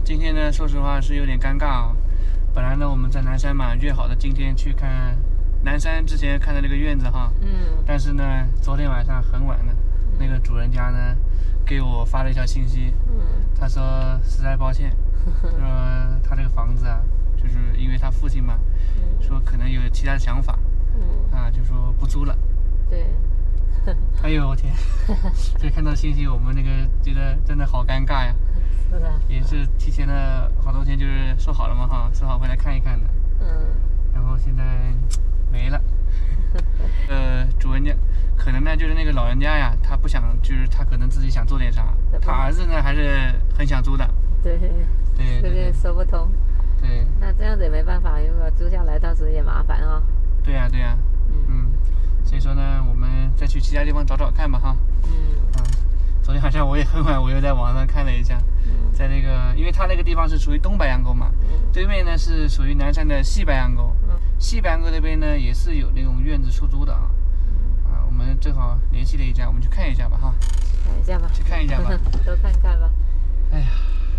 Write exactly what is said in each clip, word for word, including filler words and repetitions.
今天呢，说实话是有点尴尬啊。本来呢，我们在南山嘛，约好的今天去看南山之前看的那个院子哈。 嗯。 但是呢，昨天晚上很晚了，嗯、那个主人家呢，给我发了一条信息。嗯。他说实在抱歉，说他这个房子啊，就是因为他父亲嘛，嗯、说可能有其他的想法。嗯。啊，就说不租了。 对。 哎呦我天！这看到信息，我们那个觉得真的好尴尬呀。 是的。 也是提前了好多天，就是说好了嘛哈，说好回来看一看的。嗯。然后现在没了。呃，主人家可能呢，就是那个老人家呀，他不想，就是他可能自己想做点啥。他儿子呢，还是很想租的。 对。 对。 有点说不通。 对。 那这样子也没办法，如果租下来，到时也麻烦哦。 对呀、啊，对呀、啊。嗯。嗯。所以说呢，我们再去其他地方找找看吧哈。嗯。啊，昨天好像我也很晚，我又在网上看了一下，嗯、在那个，因为它那个地方是属于东白杨沟嘛，嗯、对面呢是属于南山的西白杨沟，嗯、西白杨沟那边呢也是有那种院子出租的啊。嗯、啊，我们正好联系了一家，我们去看一下吧哈。 看一下吧。 去看一下吧。 都看看吧。 哎呀。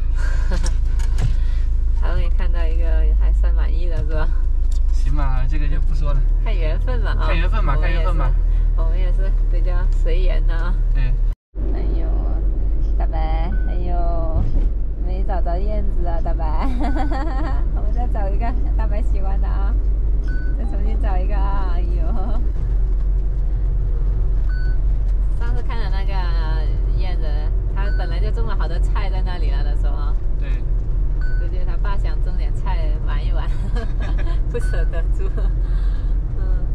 好容易看到一个还算满意的是吧？ 行嘛，这个就不说了。 看缘分嘛啊。 看缘分嘛，看缘分嘛。 我们也是比较随缘的啊。 对。 哎呦，大白，哎呦，没找着燕子啊，大白。我们再找一个大白喜欢的啊，再重新找一个啊。哎呦，上次看的那个燕子，它本来就种了好多菜在那里了的时候啊。 对。 估计他爸想种点菜玩一玩，不舍得租。嗯。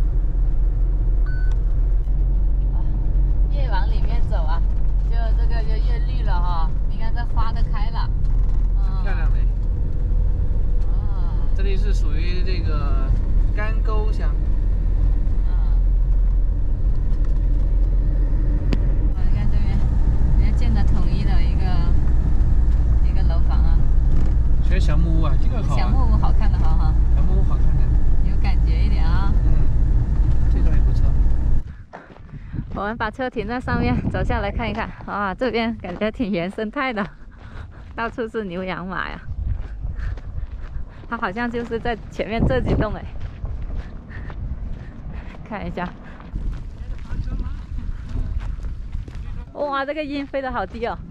越往里面走啊，就这个就越绿了哈。你看这花都开了， 嗯、漂亮没？ 啊， 这里是属于这个干沟乡。 嗯。哦，你看这边，人家建的统一的一个一个楼房啊。 全小木屋啊，这个好、啊。 小木屋好看的好哈。 小木屋好看的。 有感觉一点啊。 嗯，这个也不错。 我们把车停在上面，走下来看一看啊，这边感觉挺原生态的，到处是牛羊马呀。它好像就是在前面这几栋哎，看一下。哇，这个鹰飞得好低哦。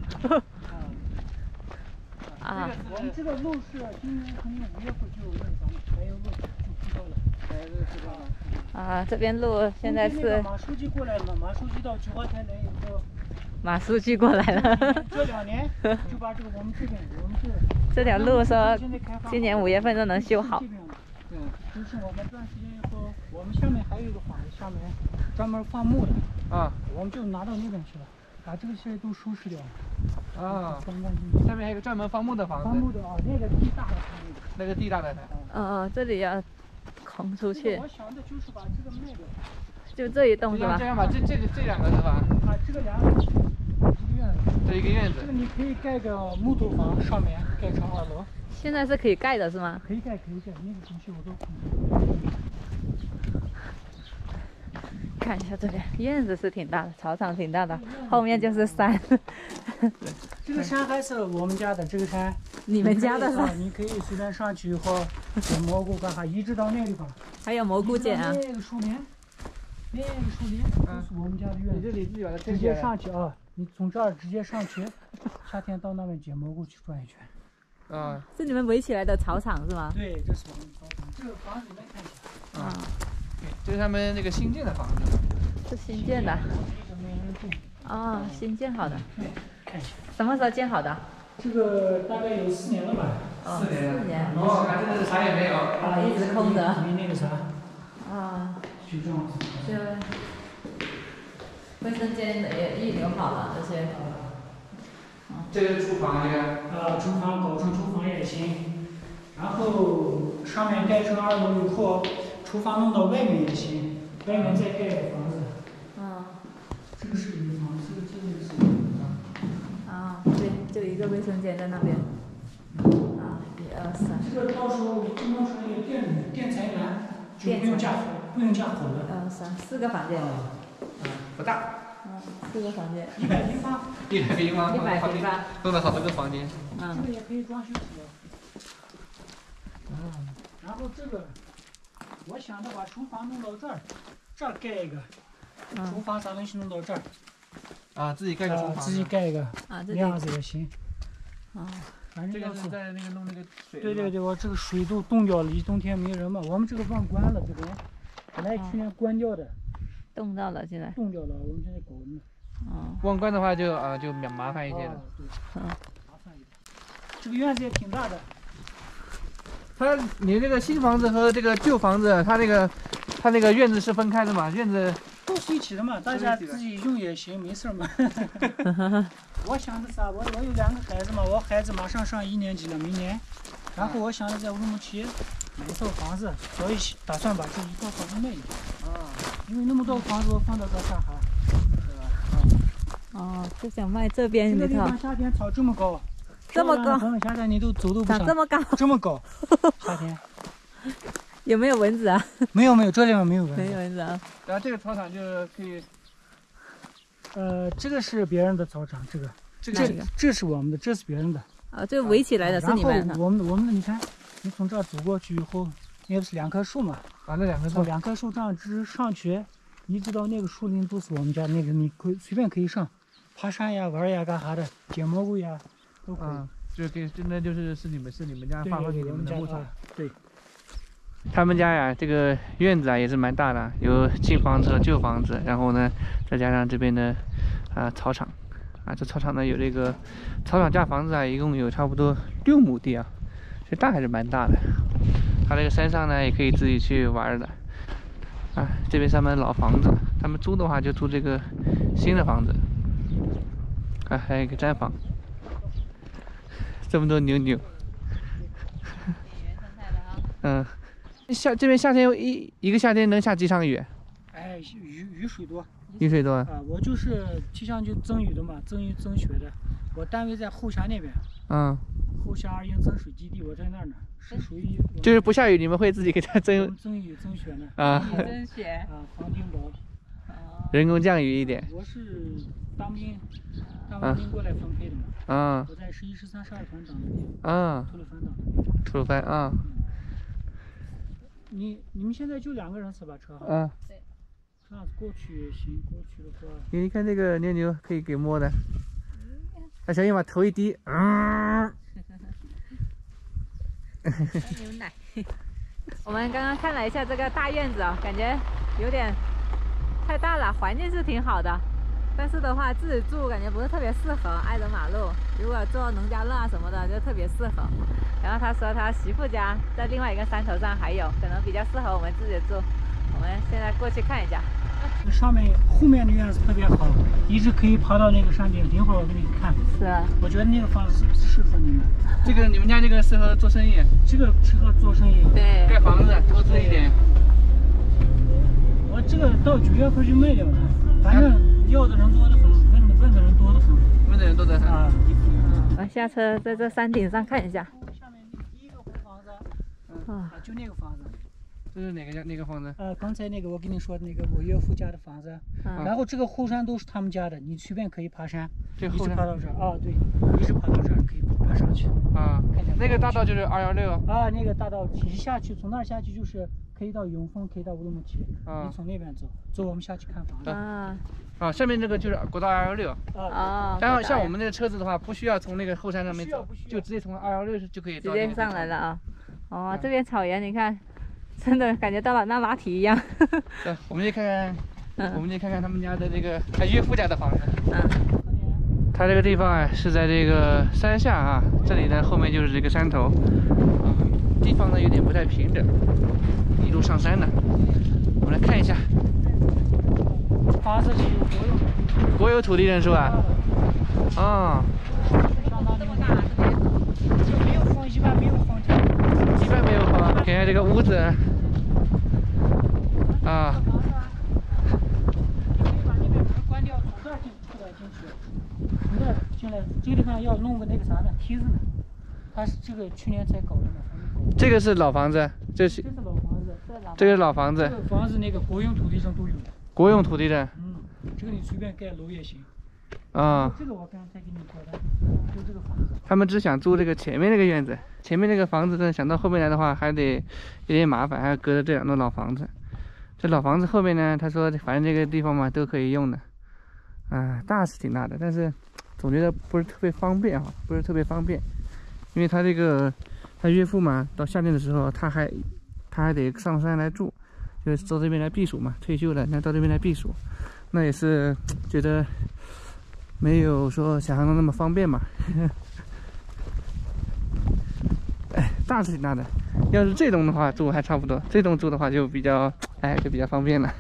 啊，我们这个路是今年从五月份就有认房，没有路就知道了，哎，这个知道了。 啊，这边路现在是。 马书记过来了嘛？马书记到菊花台来以后。 马书记过来了。 这两年就把这个我们这边我们这这条路说今年五月份就能修好。 对，就是我们这段时间以后，我们下面还有一个房子，下面专门放牧的啊，我们就拿到那边去了。把这个现在都收拾掉了啊！ 干干净净。 下面还有个专门放牧的房子。 放牧的啊，那个地大的那个地大的。 嗯嗯，这里要空出去。 我想的就是把这个卖掉。 就这一栋是吧？ 这样吧，这这个这两个是吧？ 啊，这个两个一个院子。 这一个院子。 这个你可以盖个木头房，上面盖成二楼。 现在是可以盖的是吗？ 可以盖，可以盖，那个东西我都可以。 看一下这边院子是挺大的，草场挺大的，后面就是山。 这个山还是我们家的，这个山你们家的山， 你可以随便上去以后捡蘑菇干啥，一直到那个地方。 还有蘑菇捡啊。 那个树林，那个树林都是我们家的院子。 你这里自己把它直接上去啊！你从这儿直接上去，夏天到那边捡蘑菇去转一圈。 啊， 是你们围起来的草场是吗？ 对，这是我们草场。这个房子你们看一下。 啊。对，这是他们那个新建的房子。 是新建的。哦，新建好的。 对，看一下。 什么时候建好的？ 这个大概有四年了吧。 哦， 四年。 四年。 哦，还真的是啥也没有。 啊，一直空着。 没那个啥。 啊。 就这样子。 就卫生间也预留好了这些。 这个厨房这个。 啊，厨房搞成厨房也行，然后上面盖成二楼以后。厨房弄到外面也行，外面再盖个房子。嗯。这个是一个房子，这个是一个。 啊，对，就一个卫生间在那边。啊，一二三。 这个到时候弄成一个电电采暖，就不用加不用加火了。 二三四个房间。 嗯，不大。 嗯。 四个房间。 一百平方。 一百平方。 一百平方。 弄了好多个房间。 嗯。这个也可以装修起来。嗯。然后这个，我想着把厨房弄到这儿，这儿盖一个。厨房啥东西弄到这儿。 啊，自己盖个厨房。 自己盖一个。 啊， 那样子也行。 啊。 反正这个是在那个弄那个水。 对对对，我这个水都冻掉了，一冬天没人嘛。我们这个忘关了，这边本来去年关掉的， 冻到了现在。 冻掉了，我们现在搞呢。 哦。 忘关的话就啊就麻烦一些了。 对。嗯。麻烦一点。这个院子也挺大的。 它你这个新房子和这个旧房子，它那个它那个院子是分开的嘛？院子都是一起的嘛，大家自己用也行，没事嘛。我想的啥？我我有两个孩子嘛，我孩子马上上一年级了，明年。然后我想着在乌鲁木齐买一套房子，所以打算把这一套房子卖掉。啊。因为那么多房子我放到这干啥？是吧？ 哦，就想卖这边一套。 这个地方夏天草这么高。 这么高， 夏天你都走都不上。 长这么高， 这么高，夏天有没有蚊子啊？ 没有没有，这里面没有蚊子。 没有蚊子啊。 然后这个操场就可以， 呃，这个是别人的操场，这个这个这是我们的，这是别人的。 啊，这围起来的是你们的。 我们我们的，你看，你从这儿走过去以后，那不是两棵树嘛？ 啊，那两棵树， 两棵树这样直上去，一直到那个树林都是我们家那个，你可以随便可以上，爬山呀、玩呀、干啥的，捡蘑菇呀。都可以， 嗯，就给真的就是是你们是你们家划分给你们的牧场。 对。 他们家呀，这个院子啊也是蛮大的，有新房子和旧房子，然后呢，再加上这边的啊草场，啊这草场呢有这个草场加房子啊，一共有差不多六亩地啊，这大还是蛮大的。它这个山上呢也可以自己去玩的。啊，这边上面老房子，他们租的话就租这个新的房子。啊，还有一个毡房。这么多牛牛，嗯，夏这边夏天一一个夏天能下几场雨？ 哎，雨雨水多， 雨水多啊！我就是气象局增雨的嘛，增雨增雪的。我单位在后峡那边， 嗯， 后峡二营增水基地，我在那儿呢，是属于就是不下雨，你们会自己给它增增雨增雪呢？ 啊， 增雪啊，防冰雹， 人工降雨一点。 我是当兵。当完兵过来分配的嘛。 啊。 我在十一、十三、十二团当的。 啊。 吐鲁番当的。 吐鲁番啊。 你你们现在就两个人是吧？车。 嗯。 对。这样子过去也行，过去的话。 你看这个牛牛可以给摸的。他小心把头一低，嗯。 牛奶。我们刚刚看了一下这个大院子啊，感觉有点太大了，环境是挺好的。但是的话，自己住感觉不是特别适合，挨着马路。如果做农家乐啊什么的，就特别适合。然后他说他媳妇家在另外一个山头上还有，可能比较适合我们自己住。我们现在过去看一下。 上面后面的院子特别好，一直可以爬到那个山顶。一会儿我给你看。 是啊。 我觉得那个房子适合你们。 这个你们家这个适合做生意？ 这个适合做生意。 对。 盖房子，投资一点。 我这个到九月份就卖掉了，反正。要的人多得很，问问的人多得很， 问的人多得很啊！ 我们下车在这山顶上看一下。 下面第一个红房子，嗯啊，就那个房子。 这是哪个家？哪个房子？ 呃，刚才那个我跟你说的那个我岳父家的房子，嗯、然后这个后山都是他们家的，你随便可以爬山， 这一直爬到这儿啊，对，一直爬到这儿可以爬上去啊。那个大道就是二幺六啊，那个大道一下去，从那儿下去就是可以到永丰，可以到乌鲁木齐。啊，你从那边走，走我们下去看房子。 啊。 啊，下面这个就是国道二幺六啊。 然后像我们那个车子的话，不需要从那个后山上面走，就直接从二幺六就可以直接上来了啊。哦，这边草原你看，真的感觉到了那拉提一样。 对，我们去看看，嗯、我们去看看他们家的这个他岳父家的房子。嗯。他这个地方啊是在这个山下啊，这里呢后面就是这个山头，啊，地方呢有点不太平整，一路上山呢。我们来看一下。 房子是有国有国有土地证是吧？啊。 这么大这边。 就没有封，一般没有封条。 一般没有封。看看这个屋子。啊。 可以把那个门关掉，从这儿进，出来进去。从这儿进来，这个地方要弄个那个啥呢？梯子呢？他是这个去年才搞的嘛。 这个是老房子，这是。 这是老房子。 这个是老房子。 这个房子那个国用土地证都有。 国用土地证。 嗯。 这个你随便盖楼也行。 啊。 这个我刚才给你说的，就这个房子。 他们只想租这个前面那个院子，前面那个房子呢，想到后面来的话还得有点麻烦，还要隔着这两栋老房子。这老房子后面呢，他说反正这个地方嘛都可以用的。啊，大是挺大的，但是总觉得不是特别方便哈，不是特别方便，因为他这个他岳父嘛，到夏天的时候他还他还得上山来住，就是到这边来避暑嘛，退休了那到这边来避暑，那也是觉得没有说想象中那么方便嘛。哎，大是挺大的，要是这栋的话住还差不多，这栋住的话就比较哎就比较方便了，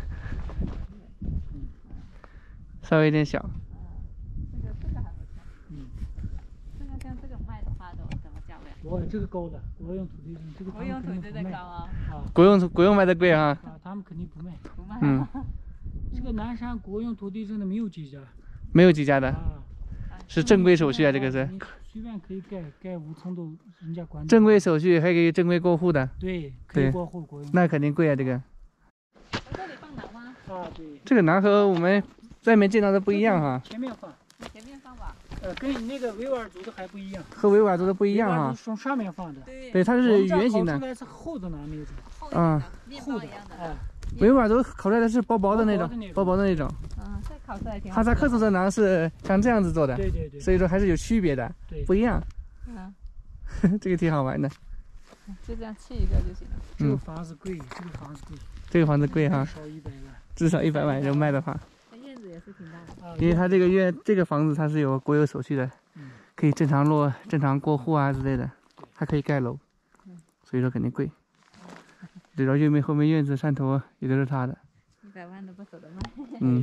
稍微有点小。 这个这个还不错。嗯。这个像这个卖的话都怎么价位？ 我这个高的，国用土地证，这个国用土地证高啊。 啊。 国用国用卖的贵啊。 啊，他们肯定不卖。 不卖。 嗯。 这个南山国用土地证的没有几家。 没有几家的。 啊。 是正规手续啊，这个是。 随便可以盖盖五层都人家管。 正规手续还可以正规过户的。 对，可以过户国用。 那肯定贵啊，这个。 这里放南吗？ 啊，对。 这个南和我们外面见到的不一样哈。 前面放。 前面放吧。 呃，跟你那个维吾尔族的还不一样。 和维吾尔族的不一样哈。 从上面放的。 对。 对，它是圆形的。 烤出来是厚的呢那种。 嗯。 厚的一样的。哎。 维吾尔族烤出来的是薄薄的那种，薄薄的那种。 嗯，这烤出来挺好。 哈萨克族的馕是像这样子做的。 对对对。 所以说还是有区别的，不一样。 嗯。 这个挺好玩的。 就这样砌一个就行了。 这个房子贵，这个房子贵。 这个房子贵哈。 至少一百万。 至少一百万，人卖的话。 院子也是挺大的。 因为它这个院这个房子它是有国有手续的，可以正常落正常过户啊之类的，还可以盖楼，所以说肯定贵。对，然后院面后面院子山头也都是他的。 一百万都不舍得卖。 嗯。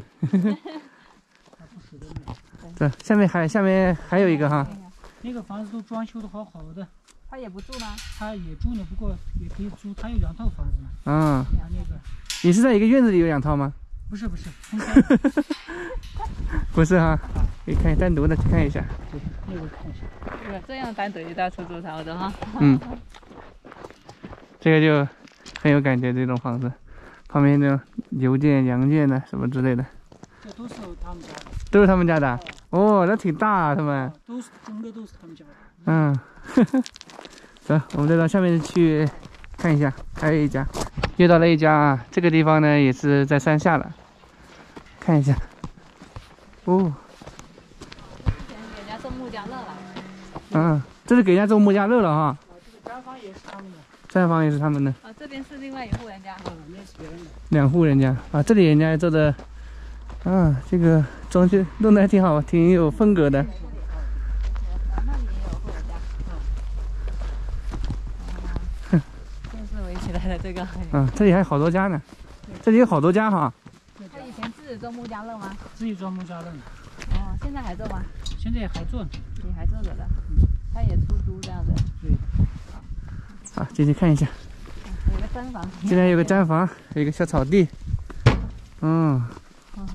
这下面还下面还有一个哈。 那个房子都装修的好好的。 他也不住吗？ 他也住呢，不过也可以租。他有两套房子呢。 嗯。 那个。 你是在一个院子里有两套吗？ 不是不是。 不是哈，可以看单独的去看一下。 对，那个看一下。 这个这样单独一道出租差不多哈。 嗯。这个就很有感觉，这种房子，旁边那种牛圈、羊圈的什么之类的。 这都是他们家的。 都是他们家的。哦，那挺大啊，他们。 都是整个都是他们家的。 嗯。走，我们再到下面去看一下，还有一家，又到了一家啊，这个地方呢也是在山下了，看一下。哦。 之前给人家种木家乐了。 嗯，这是给人家种木家乐了哈。 这个毡房也是他们的。 毡房也是他们的。 啊，这边是另外一户人家。啊， 那是别人的。 两户人家啊，这里人家做的，啊，这个装修弄得还挺好，挺有风格的。 那里也有户人家。嗯。这是围起来的这个。 嗯，这里还有好多家呢，这里有好多家哈。 他以前自己种木家乐吗？ 自己种木家乐呢。 哦，现在还做吗？ 现在还做呢。 你还做着的。嗯。他也出租这样子。 对。 好，进去看一下。 有个毡房。 这边有个毡房，有一个小草地。嗯。 嗯。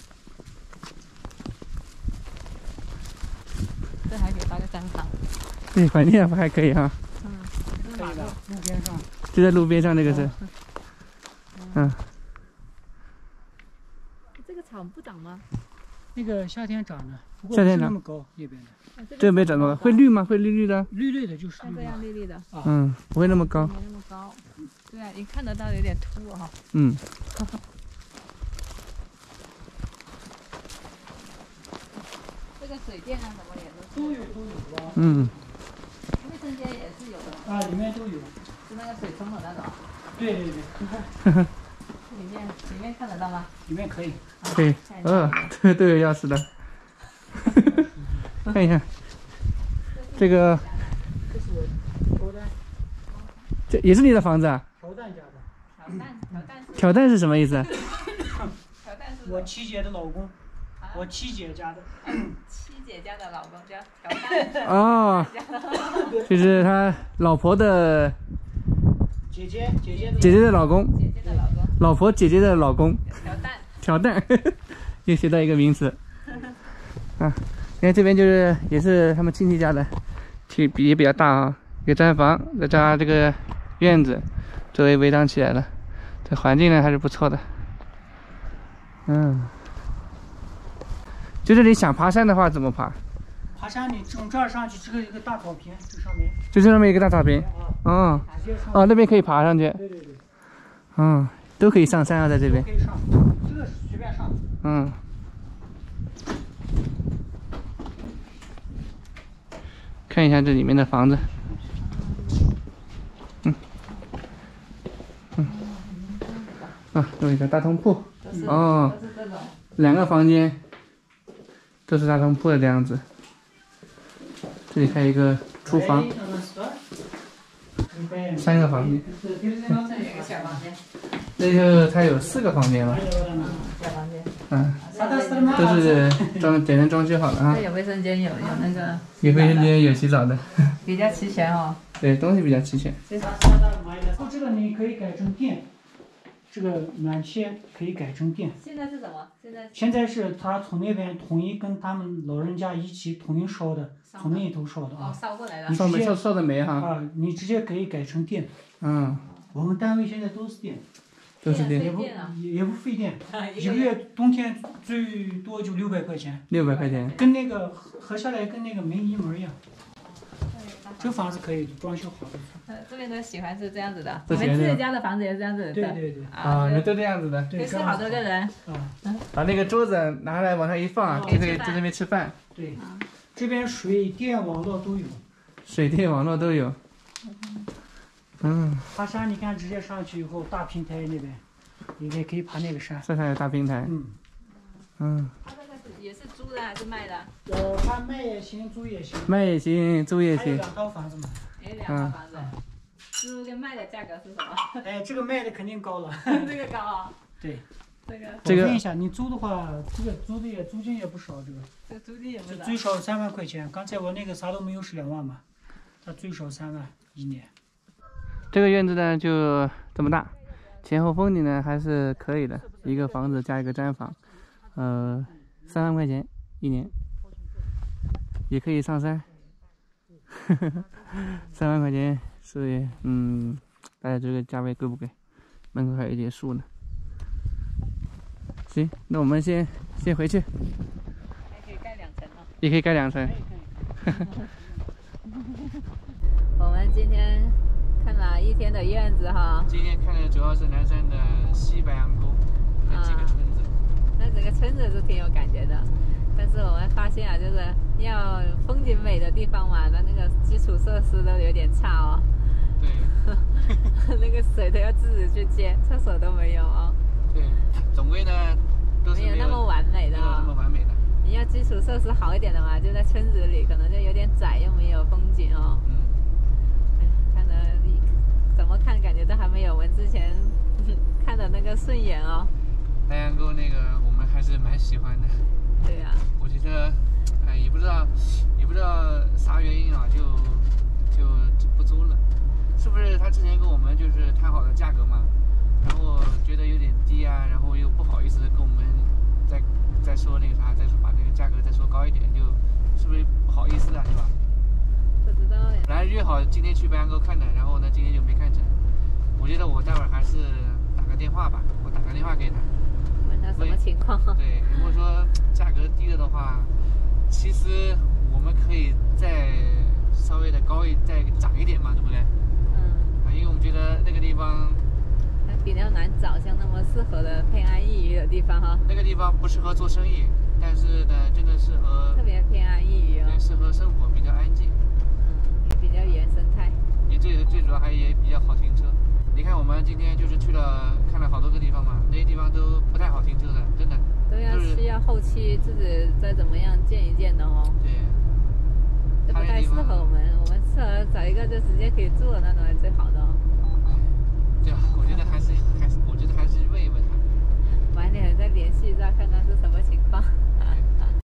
这还可以搭个毡房。 对，环境还可以哈。 嗯。 可以的，路边上。 就在路边上，这个是。嗯。 这个草不长吗？ 那个夏天长的，不过不是那么高那边的。 这没长高，会绿吗？会绿绿的。 绿绿的，就是像这样绿绿的。 嗯，不会那么高。 没那么高。对啊，你看得到有点秃哈。 嗯。 这个水电啊什么也都都有都有啊。 嗯。 卫生间也是有的。 啊，里面都有。 是那个水冲的那种。 对对对。 里面里面看得到吗？ 里面可以。 可以。嗯，这都有钥匙的。看一下，这个。 这是我挑担。 这也是你的房子啊？ 挑担家的。 挑担，挑担。 挑担是什么意思？ 挑担是。 我七姐的老公。我七姐家的。 七姐家的老公叫挑担。 哦。就是他老婆的。 姐姐姐姐的。 姐姐的老公。 姐姐的老公。 老婆姐姐的老公。 挑担。 挑担，又学到一个名词。啊，你看这边就是也是他们亲戚家的，挺比也比较大啊，一个毡房，再加上这个院子，周围围挡起来了，这环境呢还是不错的。嗯， 就是你想爬山的话怎么爬？ 爬山你从这儿上去，这个一个大草坪，这上面。 就这么一个大草坪。嗯。哦，那边可以爬上去。 对对对。 嗯，都可以上山啊，在这边。 可以上，这个随便上。 嗯。看一下这里面的房子。嗯。嗯。啊，有一个大通铺。哦。两个房间。都是大通铺的这样子。这里还有一个厨房。三个房间。那就它有四个房间了。 小房间。 嗯。都是装简单装修好了啊。 有卫生间，有有那个。 有卫生间，有洗澡的。 比较齐全哦。 对，东西比较齐全。 这个你可以改成电，这个暖气可以改成电。 现在是什么？现在。 现在是他从那边统一跟他们老人家一起统一烧的，从那一头烧的啊。 哦，烧过来的。 烧煤烧烧的煤哈。 啊，你直接可以改成电。 嗯。 我们单位现在都是电。 都是电。 也不也不费电，一个月冬天最多就六百块钱。 六百块钱。 跟那个合下来跟那个煤一模一样。这房子可以装修好的。 呃，这边都喜欢是这样子的。你们自己家的房子也是这样子的。 对对对。 啊，你们都这样子的。 对。 是好多个人。 啊。 把那个桌子拿来往上一放，就可以在这边吃饭。 对。这边水电网络都有。 水电网络都有。嗯。 爬山，你看直接上去以后，大平台那边，你也可以爬那个山。 这上有大平台。 嗯。 嗯。 它这个是也是租的还是卖的？ 呃，它卖也行，租也行。 卖也行，租也行。 还有两套房子嘛。 有两套房子。租跟卖的价格是什么？ 哎，这个卖的肯定高了。 这个高啊。 对。 这个。 这个。 我问一下，你租的话，这个租的也租金也不少，这个。 这租金也不少。 最少三万块钱，刚才我那个啥都没有是两万嘛，它最少三万一年。 这个院子呢就这么大，前后风景呢还是可以的，一个房子加一个毡房，呃，三万块钱一年，也可以上山，三万块钱所以嗯，大家这个价位贵不贵？门口还有一些树呢。行，那我们先先回去。 还可以盖两层哦。 也可以盖两层。 我们今天看了一天的院子哈。 今天看的主要是南山的西白杨沟那几个村子。 啊、那整个村子是挺有感觉的，但是我们发现啊，就是要风景美的地方嘛，它那个基础设施都有点差哦。 对。 那个水都要自己去接，厕所都没有哦。 对，总归呢都是没有那么完美的哦。 那么完美的。 你要基础设施好一点的嘛，就在村子里，可能就有点窄，又没有风景哦。嗯。哎，看着怎么看，感觉都还没有我们之前看的那个顺眼哦。 白杨沟那个我们还是蛮喜欢的。 对呀、啊。 我觉得，哎，也不知道，也不知道啥原因啊，就就不租了。是不是他之前跟我们就是谈好的价格嘛？然后觉得有点低啊，然后又不好意思跟我们再再说那个啥，再说把那个价格再说高一点，就是不是不好意思啊，是吧？ 不知道呀。 本来约好今天去白杨沟看的，然后呢今天就没看成。我觉得我待会儿还是打个电话吧，我打个电话给他， 问他什么情况。 对，如果说价格低了的话，其实我们可以再稍微的高一再涨一点嘛，对不对？嗯。啊，因为我们觉得那个地方。 比较难找像那么适合的偏安一隅的地方哈。 那个地方不适合做生意，但是呢，真的适合特别偏安一隅哦。 对，适合生活，比较安静。 嗯，也比较原生态。 也最最主要还也比较好停车。你看我们今天就是去了看了好多个地方嘛，那些地方都不太好停车的，真的。 都要需要后期自己再怎么样建一建的哦。 对。 这不太适合我们，我们适合找一个就直接可以住的那种最好的哦。